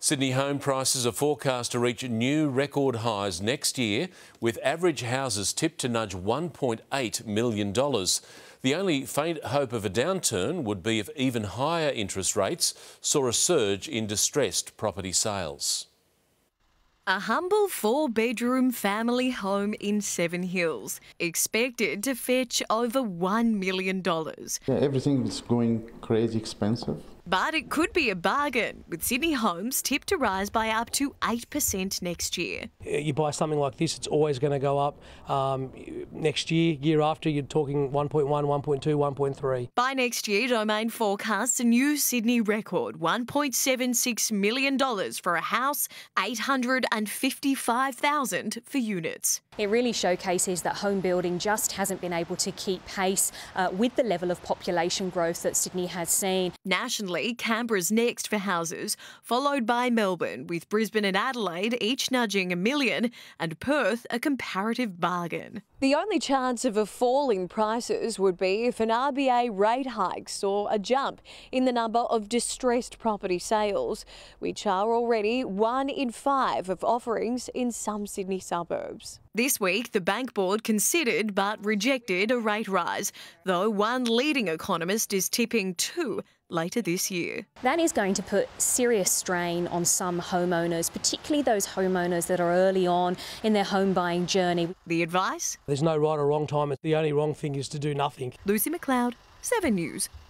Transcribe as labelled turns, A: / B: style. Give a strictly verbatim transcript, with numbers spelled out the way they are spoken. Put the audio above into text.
A: Sydney home prices are forecast to reach new record highs next year, with average houses tipped to nudge one point eight million dollars. The only faint hope of a downturn would be if even higher interest rates saw a surge in distressed property sales.
B: A humble four-bedroom family home in Seven Hills, expected to fetch over one million dollars.
C: Yeah, everything is going crazy expensive.
B: But it could be a bargain, with Sydney homes tipped to rise by up to eight percent next year.
D: You buy something like this, it's always going to go up. Um, next year, year after, you're talking one point one, one point two, one point three.
B: By next year, Domain forecasts a new Sydney record, one point seven six million dollars for a house, eight hundred fifty-five thousand dollars for units.
E: It really showcases that home building just hasn't been able to keep pace uh, with the level of population growth that Sydney has seen.
B: Nationally, Canberra's next for houses, followed by Melbourne, with Brisbane and Adelaide each nudging a million, and Perth a comparative bargain. The only chance of a fall in prices would be if an R B A rate hike saw a jump in the number of distressed property sales, which are already one in five of offerings in some Sydney suburbs. This week, the Bank Board considered but rejected a rate rise, though one leading economist is tipping two later this year.
E: That is going to put serious strain on some homeowners, particularly those homeowners that are early on in their home buying journey.
B: The advice?
D: There's no right or wrong time. The only wrong thing is to do nothing.
B: Lucy McLeod, Seven News.